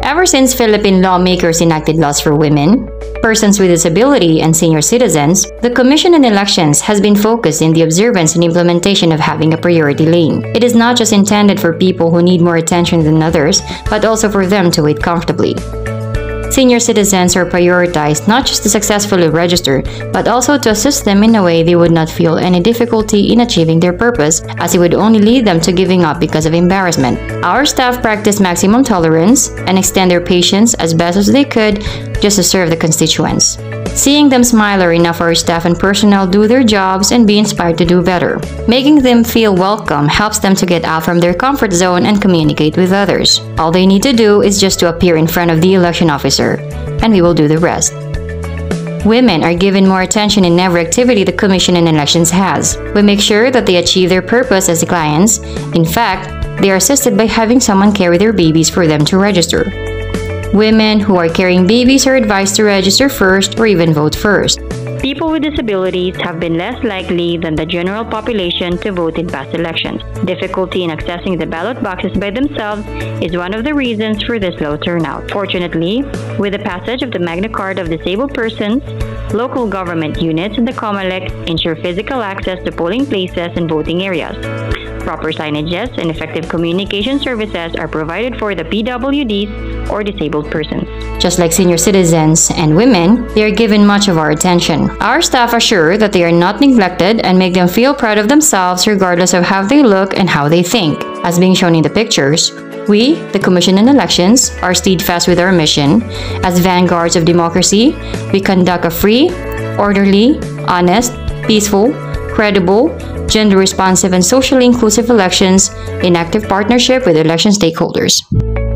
Ever since Philippine lawmakers enacted laws for women, persons with disability, and senior citizens, the Commission on Elections has been focused in the observance and implementation of having a priority lane. It is not just intended for people who need more attention than others, but also for them to wait comfortably. Senior citizens are prioritized not just to successfully register, but also to assist them in a way they would not feel any difficulty in achieving their purpose, as it would only lead them to giving up because of embarrassment. Our staff practice maximum tolerance and extend their patience as best as they could just to serve the constituents. Seeing them smile are enough for our staff and personnel do their jobs and be inspired to do better. Making them feel welcome helps them to get out from their comfort zone and communicate with others. All they need to do is just to appear in front of the election officer, and we will do the rest. Women are given more attention in every activity the Commission on Elections has. We make sure that they achieve their purpose as clients. In fact, they are assisted by having someone carry their babies for them to register. Women who are carrying babies are advised to register first or even vote first. People with disabilities have been less likely than the general population to vote in past elections. Difficulty in accessing the ballot boxes by themselves is one of the reasons for this low turnout. Fortunately, with the passage of the Magna Carta of Disabled Persons, local government units and the COMELEC ensure physical access to polling places and voting areas. Proper signages and effective communication services are provided for the PWDs or disabled persons. Just like senior citizens and women, they are given much of our attention. Our staff assure that they are not neglected and make them feel proud of themselves regardless of how they look and how they think. As being shown in the pictures, we, the Commission on Elections, are steadfast with our mission. As vanguards of democracy, we conduct a free, orderly, honest, peaceful, credible, gender-responsive, and socially inclusive elections in active partnership with election stakeholders.